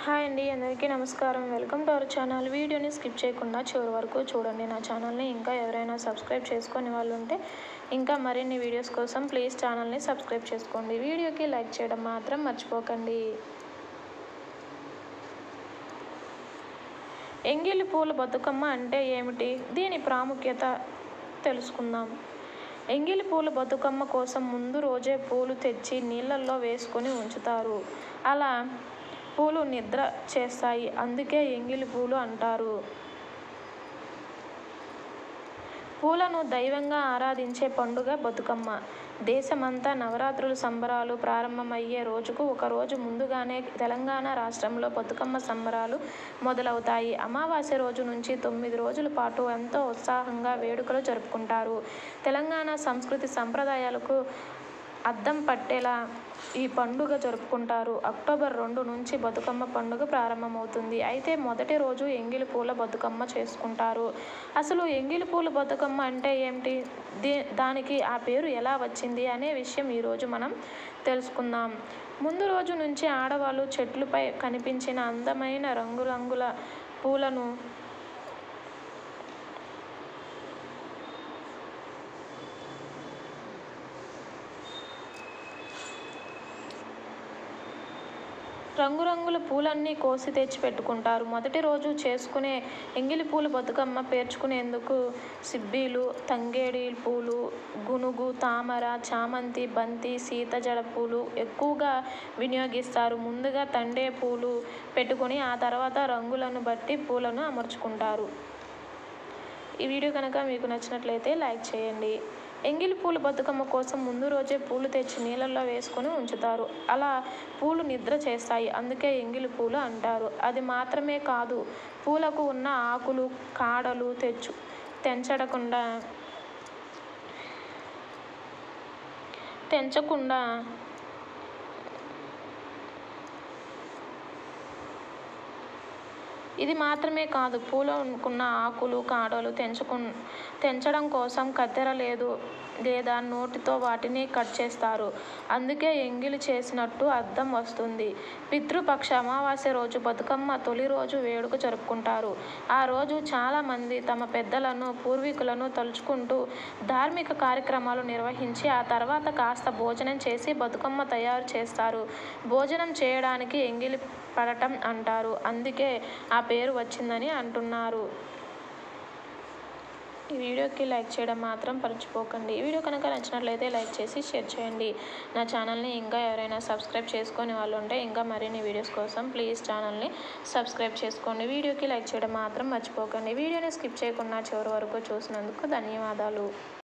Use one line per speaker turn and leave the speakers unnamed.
Hi అండి, అందరికీ నమస్కారం. Welcome to our channel. వీడియోని స్కిప్ చేయకుండా చివరి వరకు చూడండి. నా ఛానల్ని ఇంకా ఎవరైనా సబ్స్క్రైబ్ చేసుకొని వాళ్ళు ఉంటే ఇంకా మరిన్ని వీడియోస్ కోసం ప్లీజ్ ఛానల్ని సబ్స్క్రైబ్ చేసుకోండి. వీడియోకి లైక్ చేయడం మాత్రం మర్చిపోకండి. ఎంగిలి పూల బతుకమ్మ అంటే ఏమిటి? దీని ప్రాముఖ్యత తెలుసుకుందాం. ఎంగిలి పూల బతుకమ్మ కోసం ముందు రోజే పూలు తెచ్చి నీళ్ళల్లో వేసుకొని ఉంచుతారు. అలా పూలు నిద్ర చేస్తాయి, అందుకే ఎంగిలి పూలు అంటారు. పూలను దైవంగా ఆరాధించే పండుగ బతుకమ్మ. దేశమంతా నవరాత్రుల సంబరాలు ప్రారంభమయ్యే రోజుకు ఒకరోజు ముందుగానే తెలంగాణ రాష్ట్రంలో బతుకమ్మ సంబరాలు మొదలవుతాయి. అమావాస్య రోజు నుంచి 9 రోజుల పాటు ఎంతో ఉత్సాహంగా వేడుకలు జరుపుకుంటారు. తెలంగాణ సంస్కృతి సంప్రదాయాలకు అద్దం పట్టేలా ఈ పండుగ జరుపుకుంటారు. అక్టోబర్ 2 నుంచి బతుకమ్మ పండుగ ప్రారంభమవుతుంది. అయితే మొదటి రోజు ఎంగిలి పూల బతుకమ్మ చేసుకుంటారు. అసలు ఎంగిలి పూల బతుకమ్మ అంటే ఏమిటి? దానికి ఆ పేరు ఎలా వచ్చింది అనే విషయం ఈరోజు మనం తెలుసుకుందాం. ముందు రోజు నుంచి ఆడవాళ్ళు చెట్లపై కనిపించిన అందమైన రంగురంగుల పూలను రంగురంగుల పూలన్నీ కోసి తెచ్చి పెట్టుకుంటారు. మొదటి రోజు చేసుకునే ఎంగిలి పూల బతుకమ్మ పేర్చుకునేందుకు సిబ్బీలు, తంగేడి పూలు, గునుగు, తామర, చామంతి, బంతి, సీతజడ పూలు ఎక్కువగా వినియోగిస్తారు. ముందుగా తండే పూలు పెట్టుకొని ఆ తర్వాత రంగులను బట్టి పూలను అమర్చుకుంటారు. ఈ వీడియో కనుక మీకు నచ్చినట్లయితే లైక్ చేయండి. ఎంగిలి పూల బతుకమ్మ కోసం ముందు రోజే పూలు తెచ్చి నీళ్ళల్లో వేసుకొని ఉంచుతారు. అలా పూలు నిద్ర చేస్తాయి, అందుకే ఎంగిలి పూలు అంటారు. అది మాత్రమే కాదు, పూలకు ఉన్న ఆకులు, కాడలు తెంచకుండా ఇది మాత్రమే కాదు, పూలకున్న ఆకులు, కాడలు తెంచడం కోసం కత్తెర లేదా నోటితో వాటిని కట్ చేస్తారు. అందుకే ఎంగిలి చేసినట్టు అర్థం వస్తుంది. పితృపక్ష అమావాస్య రోజు బతుకమ్మ తొలి రోజు వేడుక జరుపుకుంటారు. ఆ రోజు చాలామంది తమ పెద్దలను, పూర్వీకులను తలుచుకుంటూ ధార్మిక కార్యక్రమాలు నిర్వహించి ఆ తర్వాత కాస్త భోజనం చేసి బతుకమ్మ తయారు చేస్తారు. భోజనం చేయడానికి ఎంగిలి పడటం అంటారు. అందుకే ఆ పేరు వచ్చిందని అంటున్నారు. ఈ వీడియోకి లైక్ చేయడం మాత్రం మర్చిపోకండి. ఈ వీడియో కనుక నచ్చినట్లయితే లైక్ చేసి షేర్ చేయండి. నా ఛానల్ని ఇంకా ఎవరైనా సబ్స్క్రైబ్ చేసుకొని వాళ్ళు ఉంటే ఇంకా మరిన్ని వీడియోస్ కోసం ప్లీజ్ ఛానల్ని సబ్స్క్రైబ్ చేసుకోండి. వీడియోకి లైక్ చేయడం మాత్రం మర్చిపోకండి. వీడియోని స్కిప్ చేయకుండా చివరి వరకు చూసినందుకు ధన్యవాదాలు.